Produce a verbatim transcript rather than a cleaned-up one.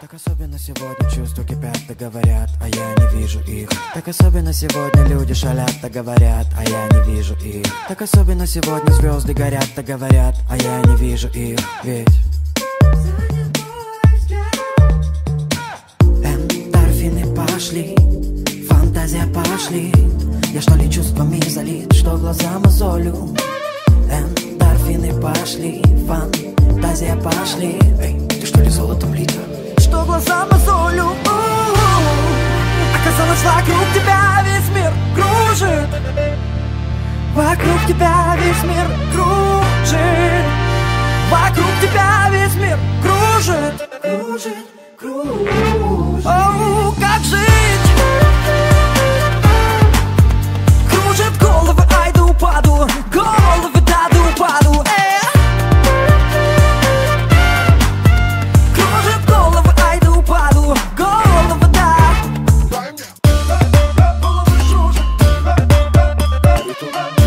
Так особенно сегодня чувства кипят, да говорят, а я не вижу их. Так особенно сегодня люди шалят, да говорят, а я не вижу их. Так особенно сегодня звезды горят, да говорят, а я не вижу их. Ведь эндорфины пошли, фантазия пошли. Я что ли чувствами залит, что глаза мозолю. Эндорфины пошли, фантазия пошли. Эй, ты что ли золотом лита? Что глаза мозолю. Оказалось, вокруг тебя весь мир кружит. Вокруг тебя весь мир кружит. Вокруг тебя весь мир кружит. Кружит, кружит. Оу, как жить? Кружит головы, ай да упаду. Головы, да да упаду. Голову, да.